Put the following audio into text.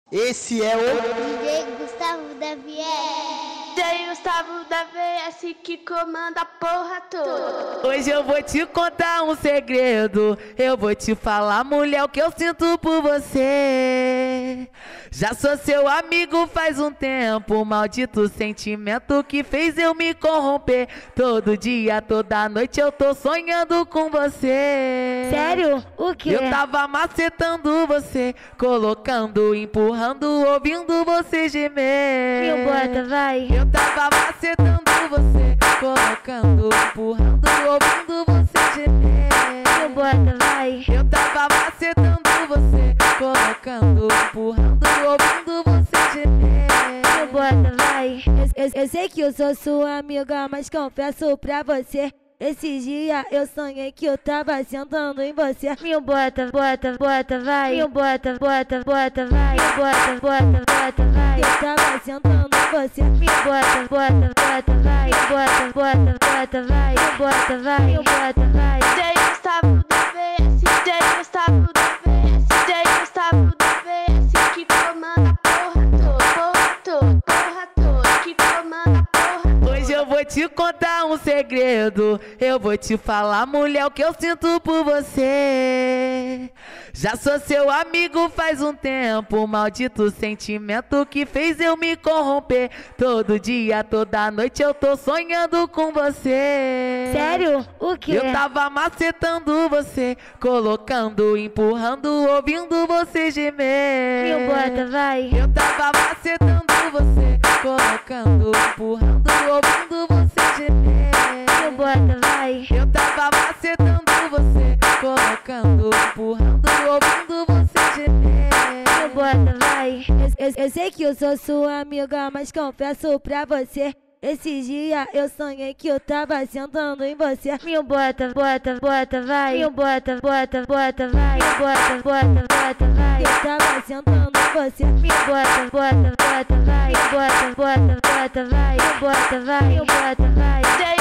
Esse é o DJ Gustavo da VS. DJ Gustavo da VS que comanda a porra toda. Hoje eu vou te contar um segredo. Eu vou te falar, mulher, o que eu sinto por você. Já sou seu amigo faz um tempo. Maldito sentimento que fez eu me corromper. Todo dia, toda noite eu tô sonhando com você. Sério? O quê? Eu tava macetando você, colocando, empurrando, ouvindo você gemer. Meu bota, vai. Eu tava macetando você, colocando, empurrando, ouvindo você gemer. Meu bota, vai. Eu tava macetando você, colocando, empurrando, ouvindo você gemer. Meu bota, vai. Eu sei que eu sou sua amiga, mas confesso pra você, esses dias eu sonhei que eu tava sentando em você. Meu bota, bota, bota, vai. Meu bota, bota, bota, vai. Meu bota, bota, bota, vai. Eu tava sentando em você. Meu bota, bota, bota, vai. Meu bota, bota, bota, vai. Meu bota, vai. Meu bota, vai. DJ Gustavo da VS, DJ Gustavo da VS, DJ Gustavo da VS que comanda a porra toda, que comanda a porra toda. Hoje eu vou te contar um segredo. Eu vou te falar, mulher, o que eu sinto por você. Já sou seu amigo faz um tempo. Maldito sentimento que fez eu me corromper. Todo dia, toda noite eu tô sonhando com você. Sério? O quê? Eu tava macetando você, colocando, empurrando, ouvindo você gemer. Meu bota, vai. Eu tava macetando você, colocando, empurrando, ouvindo você gemer. Meu bota, vai. Eu tava macetando você, colocando, empurrando, ouvindo você gemer. Meu bota, vai. Eu sei que eu sou sua amiga, mas confesso pra você, esses dias eu sonhei que eu tava sentando em você. Meu bota, bota, bota, vai. Meu bota, bota, bota, vai. Meu bota, bota, bota, vai. Eu tava sentando em você. Meu bota, bota, bota, vai. Meu bota, bota, bota, vai. Meu bota, vai. Meu bota, vai.